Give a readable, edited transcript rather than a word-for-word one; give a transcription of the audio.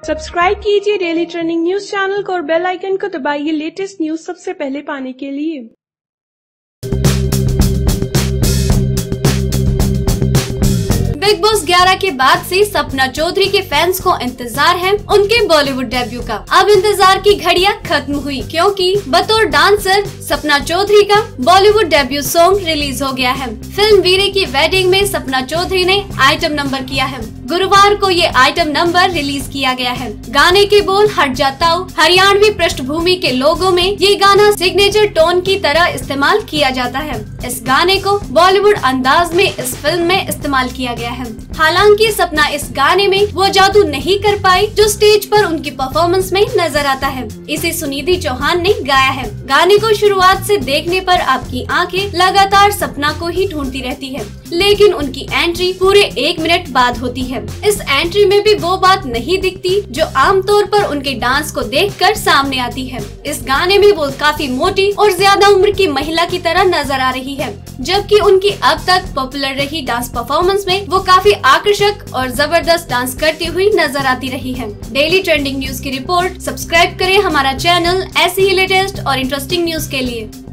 Subscribe कीजिए daily trending news channel को और बेल आइकन को दबाइए लेटेस्ट न्यूज सबसे पहले पाने के लिए। बिग बॉस 11 के बाद से सपना चौधरी के फैंस को इंतजार है उनके बॉलीवुड डेब्यू का। अब इंतजार की घड़ियां खत्म हुई क्योंकि बतौर डांसर सपना चौधरी का बॉलीवुड डेब्यू सॉन्ग रिलीज हो गया है। फिल्म वीरे की वेडिंग में सपना चौधरी ने आइटम नंबर किया है। गुरुवार को ये आइटम नंबर रिलीज किया गया है। गाने के बोल हट जाता हूँ हरियाणवी पृष्ठभूमि के लोगों में ये गाना सिग्नेचर टोन की तरह इस्तेमाल किया जाता है। इस गाने को बॉलीवुड अंदाज में इस फिल्म में इस्तेमाल किया गया है। हालांकि सपना इस गाने में वो जादू नहीं कर पाई जो स्टेज पर उनकी परफॉर्मेंस में नजर आता है। इसे सुनिधि चौहान ने गाया है। गाने को शुरुआत से देखने पर आपकी आंखें लगातार सपना को ही ढूंढती रहती है, लेकिन उनकी एंट्री पूरे 1 मिनट बाद होती है। इस एंट्री में भी वो बात नहीं दिखती जो आमतौर पर उनके डांस को देखकर सामने आती है। इस गाने में वो काफी मोटी और ज्यादा उम्र की महिला की तरह नजर आ रही है, जबकि उनकी अब तक पॉपुलर रही डांस परफॉर्मेंस में वो काफी आकर्षक और जबरदस्त डांस करती हुई नजर आती रही है। डेली ट्रेंडिंग न्यूज की रिपोर्ट। सब्सक्राइब करें हमारा चैनल ऐसी ही लेटेस्ट और इंटरेस्टिंग न्यूज के लिए।